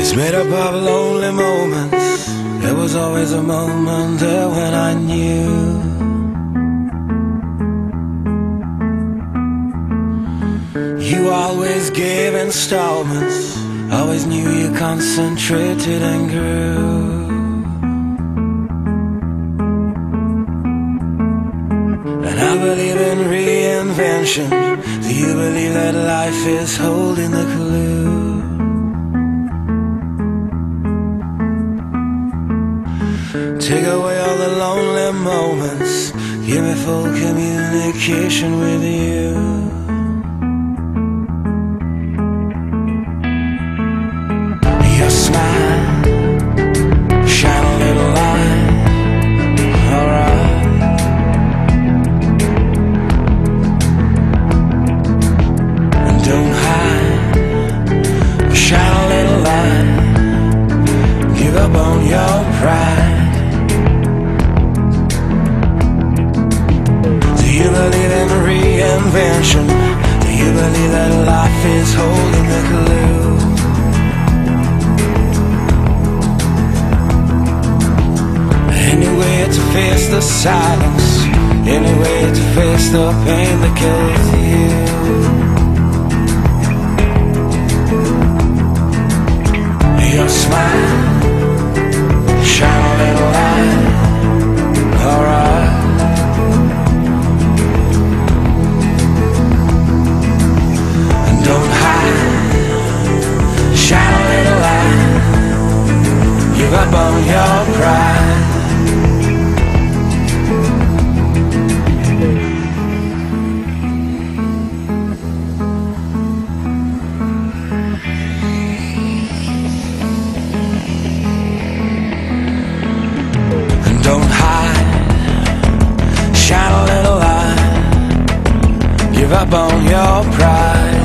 It's made up of lonely moments. There was always a moment there when I knew you always gave installments, always knew you concentrated and grew. And I believe in reinvention. Do you believe that life is holding the clue? Take away all the lonely moments, give me full communication with you. Your smile, shine a little light, alright. And don't hide, shine a little light, give up on your pride. Do you believe in reinvention? Do you believe that life is holding the clue? Any way to face the silence, any way to face the pain that kills you. Your smile, shine a little light, alright. And don't hide, shine a little light, give up on your pride. Don't hide, shine a little light, give up on your pride.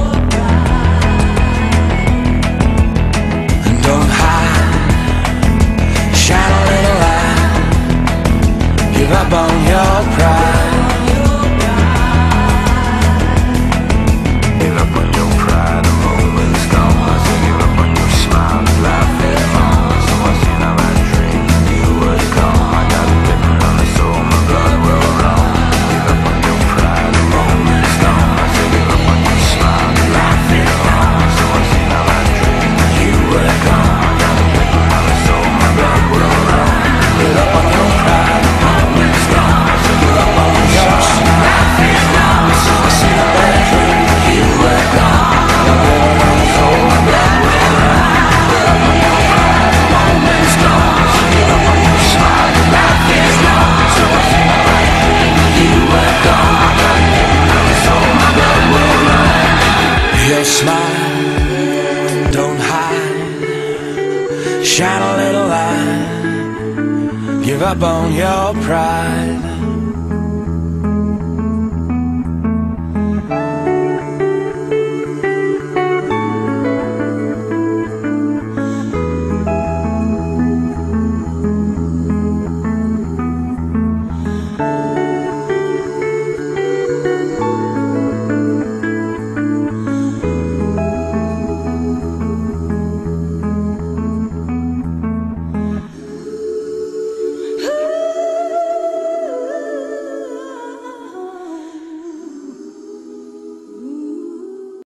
And don't hide, shine a little light, give up on your pride. Give up on your pride, a moment's gone. Give up on your smile, life is on. So I see now I dream you would come. I got a different on the soul, my blood will run. Give up on your pride, a moment's gone. I say give up on your smile, life is on. So I see now I dream you would come. I got a different on the soul, my blood will run. Give up on your pride, a moment's gone. I say give up on your smile, life is on. So I see now I dream you would come. I got a different on the soul, my blood will run. Give up on your pride, a moment's gone. I say give up on your smile, life is long. So I see now I dream you would come. I got a different on the soul, my blood will run. Your smile, don't hide, shine a little light, give up on your pride.